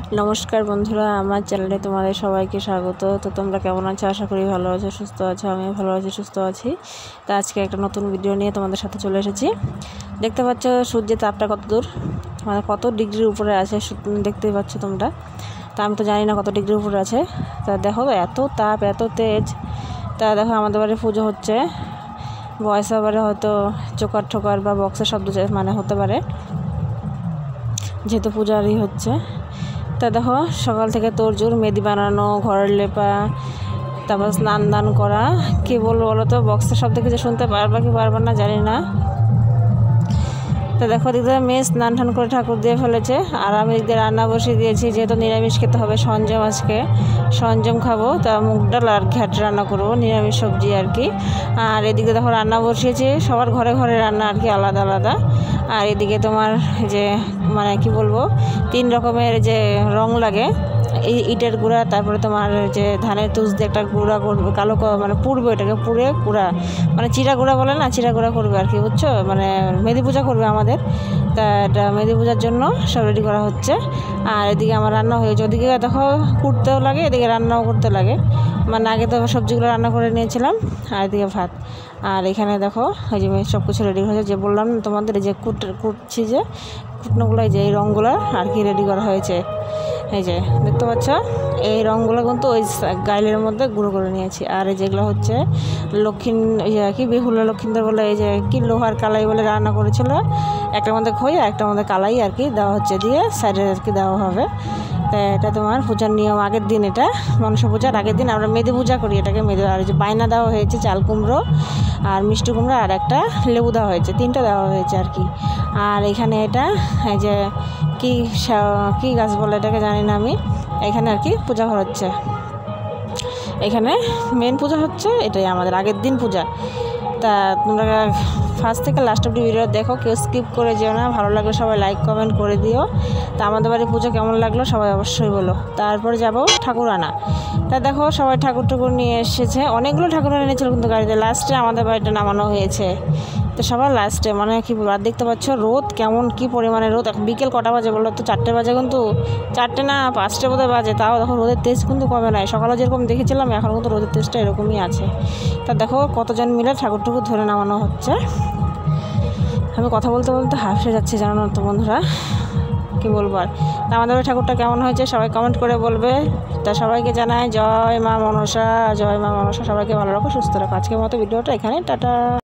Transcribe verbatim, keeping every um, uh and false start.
নমস্কার বন্ধুরা, আমার চ্যানেলে তোমাদের সবাইকে স্বাগত। তো তোমরা কেমন আছো? আশা করি ভালো আছো, সুস্থ আছো। আমিও ভালো আছি, সুস্থ আছি। তো আজকে একটা নতুন ভিডিও নিয়ে তোমাদের সাথে চলে এসেছি। দেখতে পাচ্ছ সূর্যের তাপটা কত দূর, মানে কত ডিগ্রির উপরে আছে দেখতেই পাচ্ছ তোমরা। তা আমি তো জানি না কত ডিগ্রির উপরে আছে। তা দেখো এত তাপ, এত তেজ। তা দেখো আমাদের বাড়ি পুজো হচ্ছে। ভয়েস ওভারে হয়তো চোকার ঠোকার বা বক্সের শব্দ মানে হতে পারে, যেহেতু পূজারই হচ্ছে। তা দেখো সকাল থেকে তোড়জোড়, মেহেদি বানানো, ঘরের লেপা, তারপর স্নান দান করা। কী বলবো বলো তো, বক্সের শব্দ কিছু শুনতে পারবা কি পারবা না জানি না। তো দেখো দিদি মেয়ে স্নান টান করে ঠাকুর দিয়ে ফেলেছে, আর আমি দিদি রান্না বসিয়ে দিয়েছি। যেহেতু নিরামিষ খেতে হবে, সঞ্জম আজকে সঞ্জম খাবো, তা মুগ ডাল আর ঘ্যাট রান্না করবো, নিরামিষ সবজি আর কি। আর এদিকে দেখো রান্না বসিয়েছি, সবার ঘরে ঘরে রান্না আর কি, আলাদা আলাদা। আর এদিকে তোমার যে মানে কি বলবো, তিন রকমের যে রং লাগে, এই ইটের গুঁড়া, তারপরে তোমার যে ধানের তুষ দিয়ে একটা গুঁড়া করবে, কালো মানে পুড়বে, এটাকে পুড়ে গুঁড়া মানে চিরা গুঁড়া বলে না, চিরা গুঁড়া করবে আর কি, বুঝছো? মানে মেহেদি পূজা করবে আমাদের। তা এটা মেহেদি পূজার জন্য সব রেডি করা হচ্ছে। আর এদিকে আমার রান্না হয়েছে, ওদিকে দেখো কুটতেও লাগে, এদিকে রান্নাও করতে লাগে। মানে আগে তো সবজিগুলো রান্না করে নিয়েছিলাম, আর এদিকে ভাত। আর এখানে দেখো ওই যে সব কিছু রেডি হয়েছে, যে বললাম তোমাদের যে কুট কুটছি, যে কুটনোগুলো, যে এই রঙগুলো আর কি রেডি করা হয়েছে। এই যে দেখতে পাচ্ছ, এই রঙগুলো কিন্তু ওই গাইলের মধ্যে গুঁড়ো করে নিয়েছি। আর এই যেগুলো হচ্ছে লক্ষ্মী ইয়ে কি বেহুলা লক্ষ্মীদের বলে, এই যে কি লোহার কালাই বলে রান্না করেছিল, একটার মধ্যে খই আর একটার মধ্যে কালাই আর কি দেওয়া হচ্ছে, দিয়ে সাইডে আর কি দেওয়া হবে। তা এটা তোমার পূজার নিয়ম, আগের দিন, এটা মনসা পূজার আগের দিন আমরা মেহেদি পূজা করি এটাকে। মেহেদি আর যে বায়না দেওয়া হয়েছে চাল কুমড়ো আর মিষ্টি কুমড়ো আর একটা লেবু দেওয়া হয়েছে, তিনটা দেওয়া হয়েছে আর কি। আর এখানে এটা এই যে কি কী গাছ বলে এটাকে জানি না আমি, এখানে আর কি পূজা হচ্ছে, এখানে মেন পূজা হচ্ছে, এটাই আমাদের আগের দিন পূজা। তা তোমরা ফার্স্ট থেকে লাস্ট অব্দি ভিডিও দেখো, কেউ স্কিপ করে যেও না। ভালো লাগলে সবাই লাইক কমেন্ট করে দিও। তা আমাদের বাড়ির পুজো কেমন লাগলো সবাই অবশ্যই বলো। তারপরে যাব ঠাকুর আনা। তা দেখো সবাই ঠাকুর ঠাকুর নিয়ে এসেছে, অনেকগুলো ঠাকুর এনেছিল কিন্তু গাড়িতে। লাস্টে আমাদের বাড়িটা নামানো হয়েছে, তো সবার লাস্টে মানে কি বলবো। আর দেখতে পাচ্ছ রোদ কেমন, কি পরিমাণে রোদ। এখন বিকেল কটা বাজে বলো তো? চারটে বাজে, কিন্তু চারটে না পাঁচটা বোধহয় বাজে। তাও দেখো রোদের তেজ কিন্তু কমে নাই, সকালে যেরকম দেখেছিলাম এখন কিন্তু রোদের তেজটা এরকমই আছে। তা দেখো কতজন মিলে ঠাকুর ঠাকুর ধরে নামানো হচ্ছে। আমি কথা বলতে বলতে হাসে যাচ্ছি, জানো না তো বন্ধুরা, কি বলবো আর। তা আমাদের ঠাকুরটা কেমন হয়েছে সবাই কমেন্ট করে বলবে। তা সবাইকে জানায় জয় মা মনসা, জয় মা মনসা। সবাইকে ভালো রাখো, সুস্থ রাখো। আজকের মতো ভিডিওটা এখানে, টাটা।